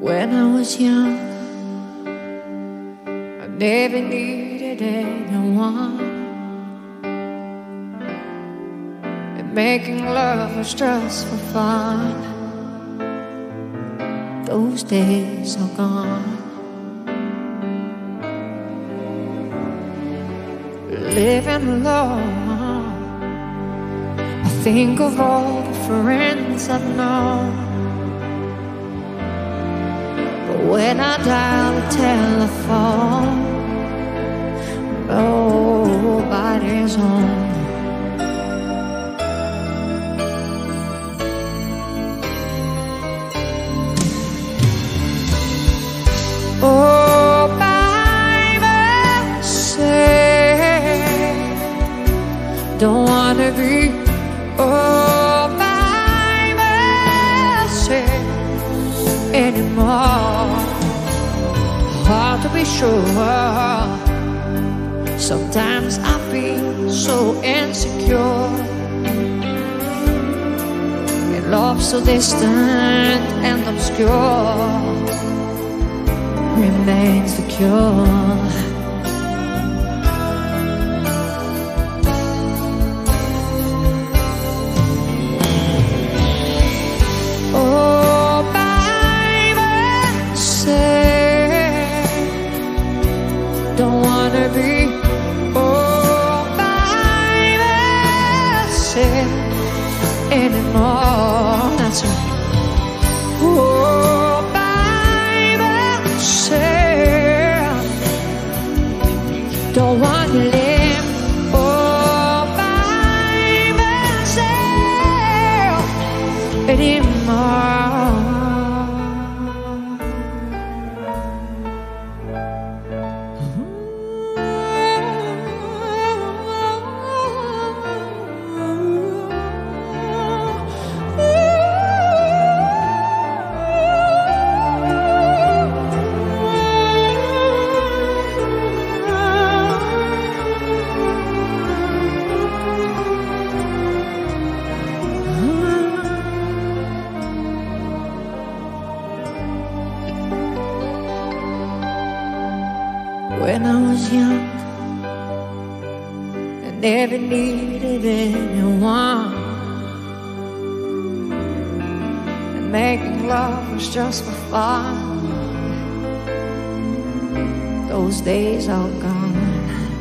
When I was young, I never needed anyone, and making love was just for fun. Those days are gone. Living alone, I think of all the friends I've known. When I dial the telephone, nobody's home. Oh, by myself, don't wanna be all by myself anymore. Hard to be sure. Sometimes I feel so insecure, and love so distant and obscure remains the cure. Don't wanna be all by myself anymore. That's right. All by myself. Don't wanna live all by myself anymore. When I was young, I never needed anyone, and making love was just for fun. Those days are gone.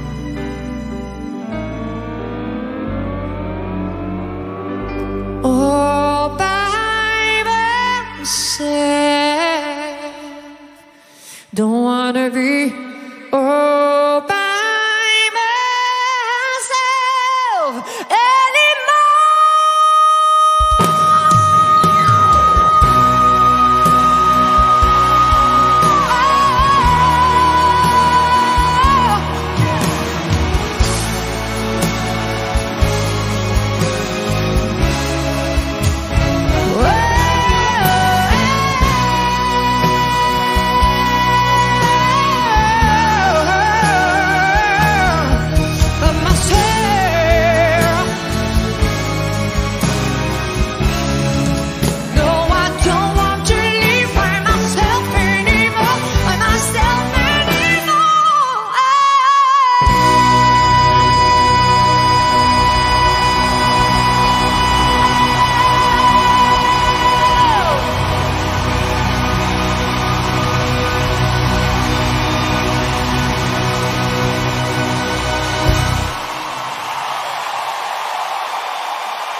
All by myself, don't wanna be all by myself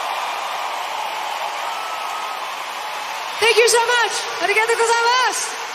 Thank you so much. Arigatou gozaimasu.